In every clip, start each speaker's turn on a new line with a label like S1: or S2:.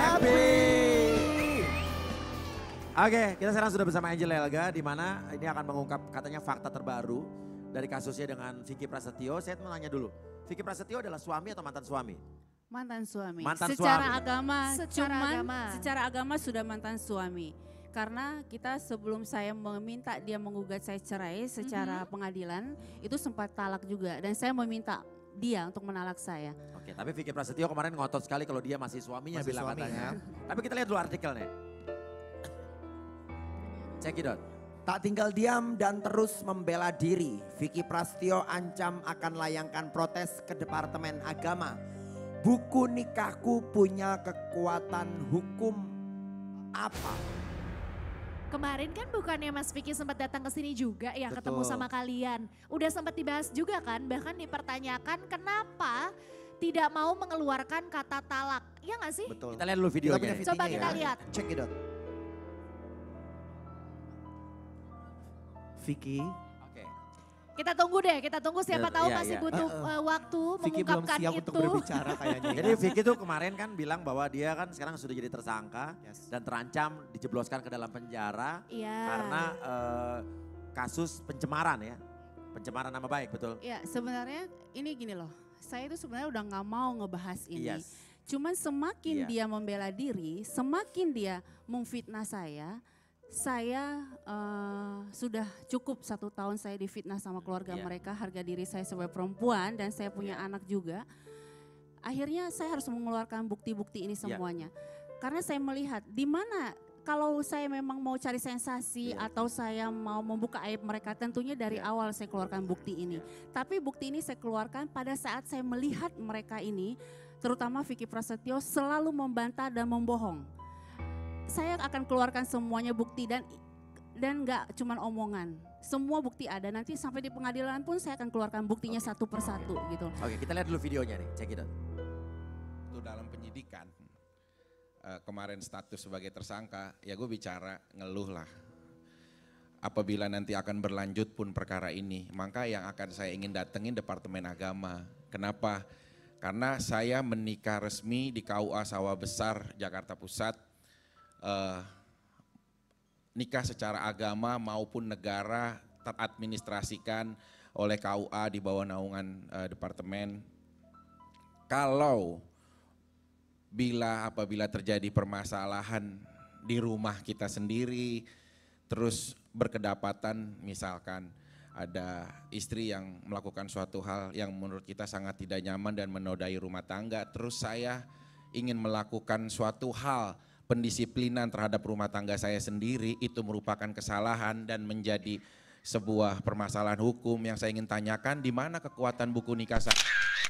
S1: happy. Oke, kita sekarang sudah bersama Angel Elga di mana ini akan mengungkap katanya fakta terbaru dari kasusnya dengan Vicky Prasetyo. Saya mau nanya dulu, Vicky Prasetyo adalah suami atau mantan suami?
S2: Mantan suami.
S1: Mantan
S2: secara
S1: suami.
S2: agama,
S3: Secara
S2: secara agama sudah mantan suami. Karena kita sebelum saya meminta dia menggugat saya cerai secara pengadilan, itu sempat talak juga. Dan saya meminta dia untuk menalak saya.
S1: Oke, tapi Vicky Prasetyo kemarin ngotot sekali kalau dia masih suaminya
S4: Masih
S1: bilang
S4: suaminya.
S1: katanya. Tapi kita lihat dulu artikelnya. Check it out.
S4: Tak tinggal diam dan terus membela diri, Vicky Prasetyo ancam akan layangkan protes ke Departemen Agama. Buku nikahku punya kekuatan hukum apa?
S3: Kemarin kan bukannya Mas Vicky sempat datang ke sini juga ya,
S4: Betul.
S3: ketemu sama kalian. Udah sempat dibahas juga kan, bahkan dipertanyakan kenapa tidak mau mengeluarkan kata talak. Iya gak sih?
S4: Betul.
S1: Kita lihat dulu
S4: Kita
S1: videonya.
S4: punya
S1: nih.
S3: Coba
S4: videonya
S3: kita
S4: ya.
S3: lihat.
S4: Check it out.
S5: Vicky,
S1: Oke.
S3: Kita tunggu siapa tahu
S1: Iya,
S3: masih
S1: iya.
S3: butuh waktu
S5: Vicky belum
S3: mengungkapkan
S5: siap
S3: itu.
S5: untuk berbicara kayaknya.
S1: Jadi Vicky tuh kemarin kan bilang bahwa dia kan sekarang sudah jadi tersangka
S4: Yes.
S1: dan terancam dijebloskan ke dalam penjara
S3: Iya.
S1: karena kasus pencemaran ya. Pencemaran nama baik, betul?
S2: Ya sebenarnya ini gini loh, saya itu sebenarnya udah nggak mau ngebahas ini.
S1: Yes.
S2: Cuman semakin
S1: Iya.
S2: dia membela diri, semakin dia memfitnah saya sudah cukup 1 tahun saya difitnah sama keluarga
S1: Iya.
S2: mereka, harga diri saya sebagai perempuan dan saya punya anak juga. Akhirnya saya harus mengeluarkan bukti-bukti ini
S1: Iya.
S2: semuanya. Karena saya melihat di mana kalau saya memang mau cari sensasi atau saya mau membuka aib mereka, tentunya dari awal saya keluarkan bukti ini. Tapi bukti ini saya keluarkan pada saat saya melihat mereka ini, terutama Vicky Prasetyo selalu membantah dan membohong. Saya akan keluarkan semuanya bukti dan nggak cuman omongan. Semua bukti ada, nanti sampai di pengadilan pun saya akan keluarkan buktinya satu persatu gitu.
S1: Oke, kita lihat dulu videonya nih, check it out.
S6: Itu dalam penyidikan, kemarin status sebagai tersangka, ya gue bicara ngeluh lah. Apabila nanti akan berlanjut pun perkara ini, maka yang akan saya ingin datengin Departemen Agama. Kenapa? Karena saya menikah resmi di KUA Sawah Besar, Jakarta Pusat. Nikah secara agama maupun negara teradministrasikan oleh KUA di bawah naungan departemen. Kalau apabila terjadi permasalahan di rumah kita sendiri, terus berkedapatan misalkan ada istri yang melakukan suatu hal yang menurut kita sangat tidak nyaman dan menodai rumah tangga, terus saya ingin melakukan suatu hal pendisiplinan terhadap rumah tangga saya sendiri, itu merupakan kesalahan dan menjadi sebuah permasalahan hukum. Yang saya ingin tanyakan, di mana kekuatan buku nikah saya?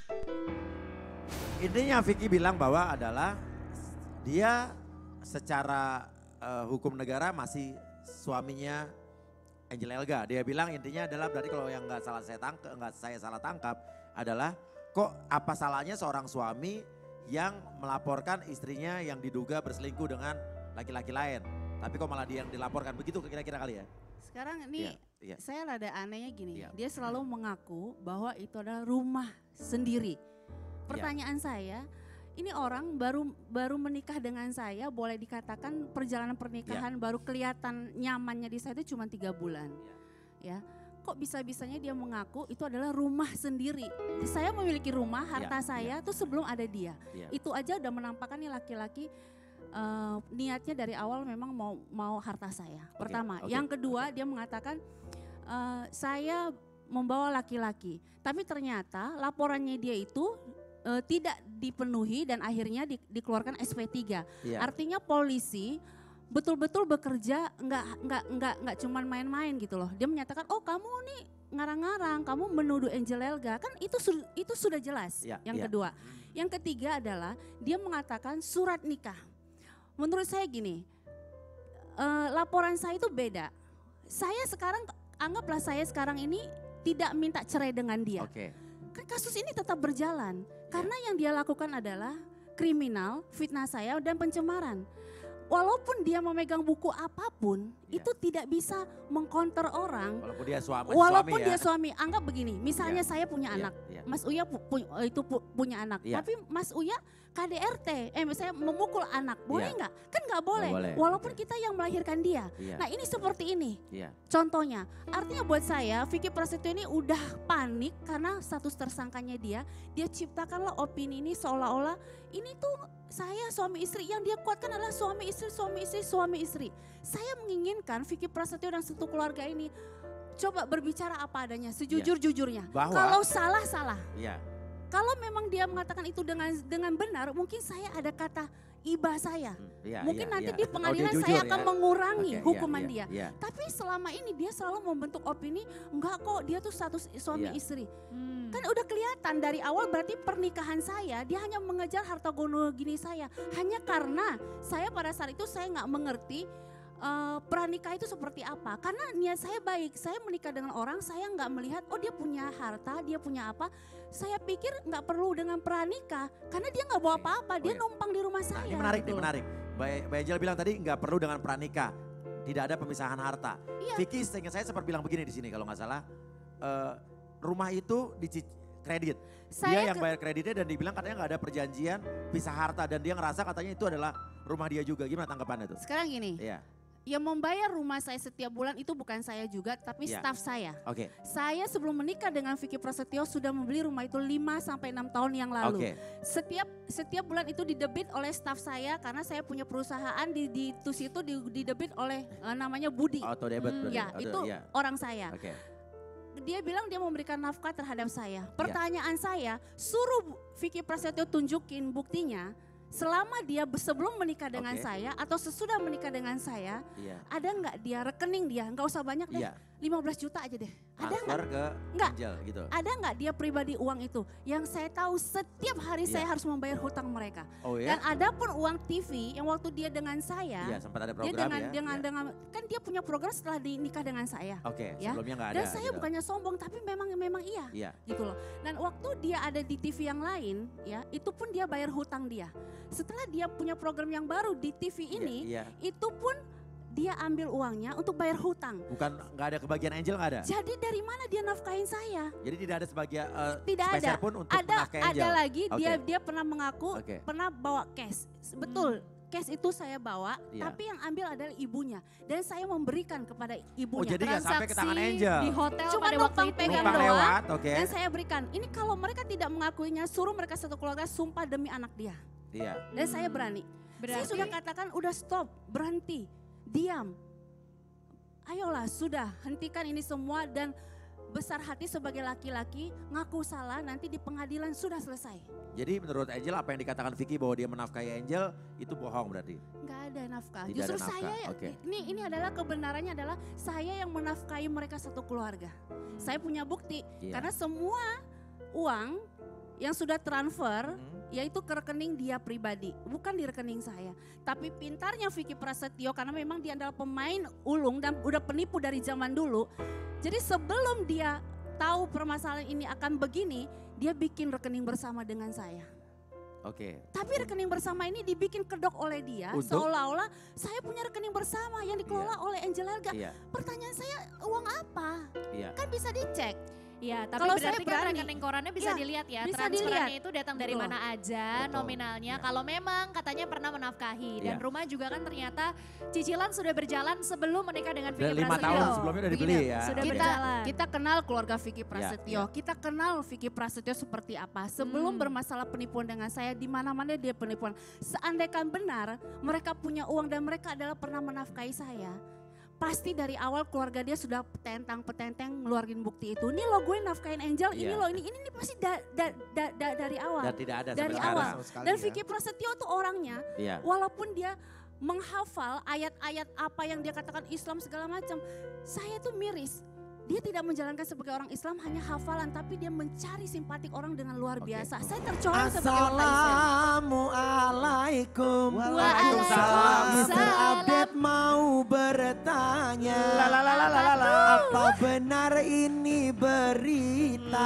S1: Intinya Vicky bilang bahwa adalah dia secara hukum negara masih suaminya Angel Elga. Dia bilang intinya adalah berarti kalau yang nggak saya salah tangkap adalah kok apa salahnya seorang suami yang melaporkan istrinya yang diduga berselingkuh dengan laki-laki lain. Tapi kok malah dia yang dilaporkan, begitu kira-kira kali ya?
S2: Sekarang ini
S1: Iya.
S2: saya rada anehnya gini,
S1: Iya.
S2: dia selalu mengaku bahwa itu adalah rumah sendiri. Pertanyaan saya, ini orang baru menikah dengan saya, boleh dikatakan perjalanan pernikahan baru kelihatan nyamannya di saya itu cuma 3 bulan. Ya, kok bisa-bisanya dia mengaku itu adalah rumah sendiri. Saya memiliki rumah, harta saya tuh sebelum ada dia.
S1: Iya.
S2: Itu aja udah menampakkan nih laki-laki niatnya dari awal memang mau harta saya. Pertama, yang kedua dia mengatakan saya membawa laki-laki. Tapi ternyata laporannya dia itu tidak dipenuhi dan akhirnya dikeluarkan SP3.
S1: Iya.
S2: Artinya polisi betul-betul bekerja nggak cuman main-main gitu loh. Dia menyatakan, oh kamu nih ngarang-ngarang, kamu menuduh Angel Elga, kan itu sudah jelas.
S1: Iya,
S2: Yang
S1: iya.
S2: kedua, yang ketiga adalah dia mengatakan surat nikah. Menurut saya gini, laporan saya itu beda. Anggaplah saya sekarang ini tidak minta cerai dengan dia.
S1: Oke.
S2: Kan kasus ini tetap berjalan karena yang dia lakukan adalah kriminal, fitnah saya dan pencemaran. walaupun dia memegang buku apapun,
S1: Iya.
S2: itu tidak bisa mengcounter orang.
S1: Walaupun dia suami,
S2: Walaupun
S1: suami ya.
S2: dia suami, anggap begini, misalnya
S1: Iya.
S2: saya punya
S1: Iya,
S2: anak,
S1: iya.
S2: Mas Uya punya anak,
S1: Iya.
S2: tapi Mas Uya KDRT, misalnya memukul anak, boleh
S1: Iya.
S2: nggak? Kan nggak boleh,
S1: boleh,
S2: walaupun
S1: oke.
S2: kita yang melahirkan dia.
S1: Iya.
S2: Nah ini seperti ini,
S1: Iya.
S2: contohnya, artinya buat saya Vicky Prasetyo ini udah panik karena status tersangkanya dia ciptakanlah opini ini seolah-olah ini tuh saya suami istri, yang dia kuatkan adalah suami istri. Saya menginginkan Vicky Prasetyo dan satu keluarga ini coba berbicara apa adanya, sejujur-jujurnya.
S1: Bahwa-
S2: Kalau salah.
S1: Iya.
S2: Kalau memang dia mengatakan itu dengan benar, mungkin saya ada kata iba saya.
S1: Iya,
S2: Mungkin
S1: iya,
S2: nanti
S1: iya.
S2: di
S1: Oh,
S2: pengadilan
S1: dia
S2: saya
S1: jujur
S2: akan
S1: ya.
S2: mengurangi
S1: Oke,
S2: hukuman
S1: iya,
S2: dia.
S1: iya.
S2: Tapi selama ini dia selalu membentuk opini, enggak kok dia tuh status suami
S1: Iya.
S2: istri. Kan udah kelihatan dari awal berarti pernikahan saya dia hanya mengejar harta gono gini saya. Hanya karena saya pada saat itu saya nggak mengerti pranikah itu seperti apa. Karena niat saya baik, saya menikah dengan orang saya nggak melihat oh dia punya harta, dia punya apa. Saya pikir nggak perlu dengan pranikah karena dia nggak bawa apa-apa, dia
S1: iya.
S2: numpang di rumah
S1: Nah,
S2: saya.
S1: ini menarik,
S2: gitu loh.
S1: Mbak Angel bilang tadi nggak perlu dengan pranikah, tidak ada pemisahan harta.
S2: Iya.
S1: Vicky seingat saya sempat bilang begini di sini kalau nggak salah, rumah itu kredit.
S2: Saya
S1: Dia yang bayar kreditnya dan dibilang katanya nggak ada perjanjian pisah harta dan dia ngerasa katanya itu adalah rumah dia juga. Gimana tanggapannya tuh?
S2: Sekarang gini,
S1: Iya,
S2: yang membayar rumah saya setiap bulan itu bukan saya juga tapi
S1: Iya.
S2: staf saya.
S1: oke,
S2: Saya sebelum menikah dengan Vicky Prasetyo sudah membeli rumah itu 5-6 tahun yang lalu.
S1: oke,
S2: Setiap bulan itu didebit oleh staf saya karena saya punya perusahaan di situ didebit oleh namanya Budi.
S1: auto debit berarti.
S2: Ya,
S1: Auto-
S2: itu
S1: iya.
S2: orang saya.
S1: Oke,
S2: Dia bilang dia memberikan nafkah terhadap saya.
S1: Iya.
S2: Pertanyaan saya, suruh Vicky Prasetyo tunjukin buktinya selama dia sebelum menikah dengan
S1: Oke.
S2: saya atau sesudah menikah dengan saya,
S1: iya,
S2: ada nggak dia rekening dia, nggak usah banyak deh,
S1: iya.
S2: 15 juta aja deh. Ada nggak?
S1: Transfer ke
S2: Nggak.
S1: Angel gitu.
S2: Ada nggak dia pribadi uang itu? Yang saya tahu setiap hari
S1: Iya.
S2: saya harus membayar hutang mereka.
S1: Oh
S2: Dan
S1: ya?
S2: ada pun uang TV yang waktu dia dengan saya,
S1: Iya, sempat ada
S2: dia
S1: program ya.
S2: dengan kan dia punya program setelah dinikah dengan saya.
S1: Oke,
S2: ya.
S1: sebelumnya nggak ada.
S2: Dan saya
S1: gitu.
S2: bukannya sombong tapi memang iya.
S1: Iya,
S2: Gitu loh. Dan waktu dia ada di TV yang lain ya, itu pun dia bayar hutang dia. Setelah dia punya program yang baru di TV ini,
S1: iya.
S2: itu pun dia ambil uangnya untuk bayar hutang.
S1: Bukan nggak ada kebagian Angel nggak ada.
S2: Jadi dari mana dia nafkahin saya?
S1: Jadi tidak ada sebagian
S2: Tidak
S1: spesial
S2: ada.
S1: pun untuk
S2: Ada
S1: menafkahi Angel.
S2: lagi
S1: Oke.
S2: dia pernah mengaku
S1: Oke.
S2: pernah bawa cash. Betul. Cash itu saya bawa,
S1: Iya.
S2: tapi yang ambil adalah ibunya. Dan saya memberikan kepada
S1: Oh
S2: ibunya.
S1: jadi nggak sampai ke tangan Angel.
S3: di hotel
S2: Cuma
S3: pada waktu
S2: numpang
S3: itu.
S2: pegang
S1: Numpang
S2: doang.
S1: lewat, oke.
S2: Dan saya berikan. Ini kalau mereka tidak mengakuinya, suruh mereka satu keluarga sumpah demi anak dia.
S1: Iya.
S2: Dan saya berani. Saya sudah katakan udah stop, berhenti, diam. Ayolah sudah, hentikan ini semua dan besar hati sebagai laki-laki, ngaku salah, nanti di pengadilan sudah selesai.
S1: Jadi menurut Angel apa yang dikatakan Vicky bahwa dia menafkahi Angel itu bohong berarti?
S2: Nggak ada nafkah.
S1: Tidak
S2: Justru
S1: ada nafkah,
S2: saya,
S1: oke.
S2: ini adalah kebenarannya adalah saya yang menafkahi mereka satu keluarga. Saya punya bukti,
S1: Iya.
S2: karena semua uang yang sudah transfer,
S1: Hmm.
S2: yaitu ke rekening dia pribadi, bukan di rekening saya. Tapi pintarnya Vicky Prasetyo karena memang dia adalah pemain ulung dan udah penipu dari zaman dulu. Jadi sebelum dia tahu permasalahan ini akan begini, dia bikin rekening bersama dengan saya.
S1: Oke.
S2: Tapi rekening bersama ini dibikin kedok oleh dia,
S1: Untuk?
S2: seolah-olah saya punya rekening bersama yang dikelola oleh Angel Elga.
S1: Iya,
S2: Pertanyaan saya, uang apa?
S1: iya.
S2: Kan bisa dicek.
S3: Ya, tapi
S2: Kalau
S3: berarti
S2: saya
S3: kan
S2: berani.
S3: rekening korannya bisa
S2: Iya,
S3: dilihat ya.
S2: bisa
S3: Transferannya
S2: dilihat.
S3: itu datang dari
S2: Betul.
S3: mana aja
S1: Betul.
S3: nominalnya.
S1: Iya.
S3: Kalau memang katanya pernah menafkahi. Dan
S1: Iya.
S3: rumah juga kan ternyata cicilan sudah berjalan sebelum menikah dengan
S1: Dan
S3: Vicky
S1: 5
S3: Prasetyo.
S1: tahun sebelumnya udah dibeli ya.
S3: Sudah
S1: Oke.
S3: berjalan.
S2: Kita kenal keluarga Vicky Prasetyo.
S1: iya.
S2: Kita kenal Vicky Prasetyo seperti apa. Sebelum bermasalah penipuan dengan saya, di mana-mana dia penipuan. Seandainya benar mereka punya uang dan mereka adalah pernah menafkahi saya, pasti dari awal keluarga dia sudah petentang-petenteng ngeluarin bukti itu. Ini lo gue nafkahin Angel, ini
S1: Iya.
S2: lo ini pasti dari awal.
S1: Dan tidak ada
S2: Dari
S1: sampai
S2: awal.
S1: sekarang.
S4: Sama sekali
S2: Dan
S4: ya.
S2: Vicky Prasetyo tuh orangnya,
S1: Iya.
S2: walaupun dia menghafal ayat-ayat apa yang dia katakan Islam segala macam, saya tuh miris. Dia tidak menjalankan sebagai orang Islam hanya hafalan, tapi dia mencari simpatik orang dengan luar
S1: Oke.
S2: biasa. Saya tercorong sebagai orang Islam.
S4: Assalamualaikum.
S3: Waalaikumsalam.
S4: Mister Update mau bertanya. Apa benar ini berita?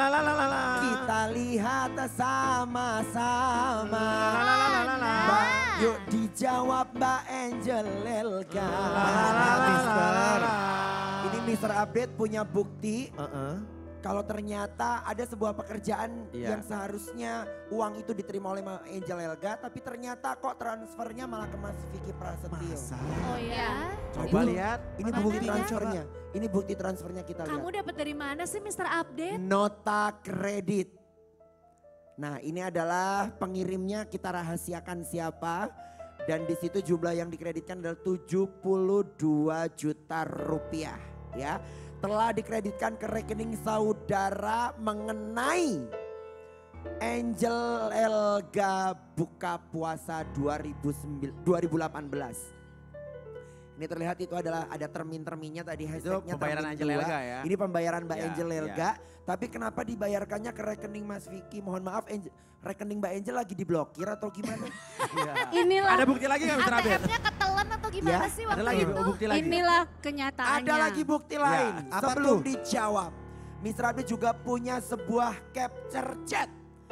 S4: Kita lihat sama-sama. Mbak, yuk dijawab Mbak Angel Elga.
S1: Mister.
S4: Ini Mister Update punya bukti. Kalau ternyata ada sebuah pekerjaan
S1: Iya.
S4: yang seharusnya uang itu diterima oleh Angel Elga, tapi ternyata kok transfernya malah ke Mas Vicky Prasetyo.
S3: Oh ya.
S1: Coba
S4: Ini-
S1: lihat.
S4: Ini
S3: Mana
S4: bukti
S3: lihat?
S4: transfernya. Ini bukti transfernya kita
S3: Kamu
S4: lihat.
S3: dapat dari mana sih Mr. Update?
S4: Nota kredit. Nah, ini adalah pengirimnya, kita rahasiakan siapa. Dan di situ jumlah yang dikreditkan adalah 72 juta rupiah. Ya, telah dikreditkan ke rekening saudara mengenai Angel Elga buka puasa 2018. Ini terlihat itu adalah ada termin-terminnya tadi hashtagnya
S1: pembayaran
S4: termin
S1: Angel
S4: 2.
S1: Elga ya.
S4: Ini pembayaran Mbak
S1: Ya,
S4: Angel Elga. Tapi kenapa dibayarkannya ke rekening Mas Vicky? Mohon maaf rekening Mbak Angel lagi diblokir atau gimana?
S2: Inilah
S1: Ada bukti lagi nggak Mr. Update?
S3: ATM-nya ketelan atau gimana
S4: Ya,
S3: sih
S1: Ada
S3: waktu
S1: lagi
S3: itu?
S1: bukti lagi.
S2: inilah kenyataannya.
S4: Ada lagi bukti lain.
S1: apa
S4: Sebelum
S1: tuh?
S4: dijawab, Mr. Abdi juga punya sebuah capture chat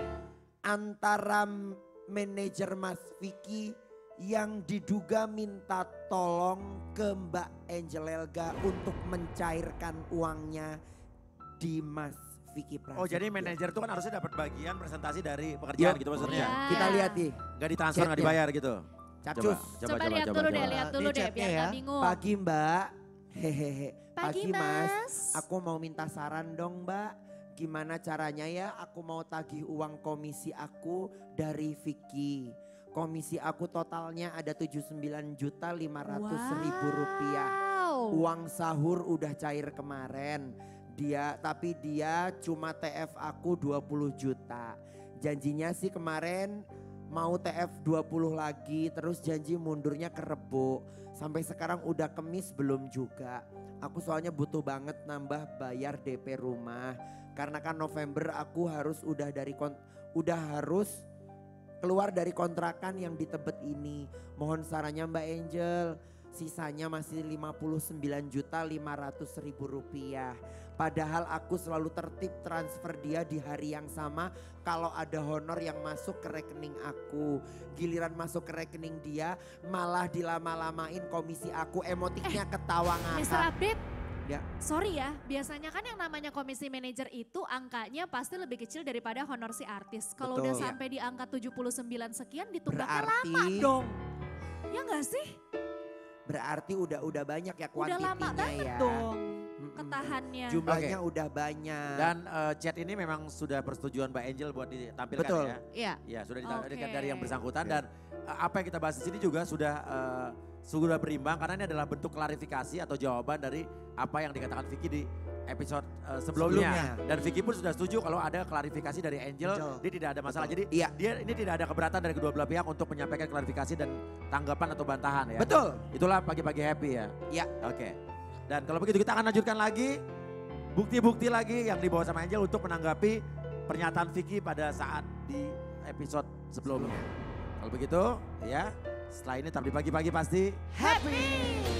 S4: antara manajer Mas Vicky yang diduga minta tolong ke Mbak Angel Elga untuk mencairkan uangnya di Mas Vicky Prasetyo.
S1: Oh jadi manajer itu kan harusnya dapat bagian presentasi dari pekerjaan
S4: Yuk.
S1: gitu maksudnya.
S3: Iya.
S4: Kita lihat nih,
S1: Gak ditransfer,
S4: Chatnya.
S1: gak dibayar gitu.
S4: capcus.
S3: Coba lihat dulu deh, lihat
S4: Ini
S3: dulu deh
S4: chatnya
S3: biar
S4: ya.
S3: gak bingung.
S4: Pagi Mbak, hehehe.
S3: Pagi, Mas.
S4: Aku mau minta saran dong Mbak. Gimana caranya ya aku mau tagih uang komisi aku dari Vicky. Komisi aku totalnya ada 79.500.000 rupiah.
S3: Wow.
S4: Uang sahur udah cair kemarin. Tapi dia cuma TF aku 20 juta. Janjinya sih kemarin mau TF 20 lagi, terus janji mundurnya ke Rebo. Sampai sekarang udah kemis belum juga. Aku soalnya butuh banget nambah bayar DP rumah. Karena kan November aku harus harus keluar dari kontrakan yang di Tebet ini. Mohon sarannya Mbak Angel. Sisanya masih 59.500.000 rupiah. Padahal aku selalu tertib transfer dia di hari yang sama kalau ada honor yang masuk ke rekening aku. Giliran masuk ke rekening dia malah dilama-lamain komisi aku, emotiknya ketawa
S3: Mr.
S4: ngakak.
S3: Update.
S4: Ya.
S3: Sorry ya, biasanya kan yang namanya komisi manajer itu angkanya pasti lebih kecil daripada honor si artis. Kalau
S4: Betul.
S3: udah
S4: Ya.
S3: sampai di angka 79 sekian ditunggaknya
S4: Berarti-
S3: lama dong. Ya enggak sih?
S4: Berarti udah banyak ya
S3: Udah
S4: kuantitinya
S3: lama banget
S4: ya.
S3: dong
S4: Mm-mm.
S3: ketahannya.
S4: Jumlahnya udah banyak.
S1: Dan chat ini memang sudah persetujuan Mbak Angel buat ditampilkan
S4: Betul.
S1: ya.
S2: Iya.
S1: Ya sudah ditampilkan
S3: Oke.
S1: dari yang bersangkutan
S4: Oke.
S1: dan apa yang kita bahas di sini juga sudah berimbang karena ini adalah bentuk klarifikasi atau jawaban dari apa yang dikatakan Vicky di episode sebelumnya. Dan Vicky pun sudah setuju kalau ada klarifikasi dari Angel, dia tidak ada masalah. Jadi
S4: Iya.
S1: ini tidak ada keberatan dari kedua belah pihak untuk menyampaikan klarifikasi dan tanggapan atau bantahan ya.
S4: Betul.
S1: Itulah pagi-pagi happy ya.
S4: Iya.
S1: Oke. Dan kalau begitu kita akan lanjutkan lagi bukti-bukti lagi yang dibawa sama Angel untuk menanggapi pernyataan Vicky pada saat di episode sebelumnya. Kalau begitu ya setelah ini tetap di pagi-pagi pasti
S3: Happy!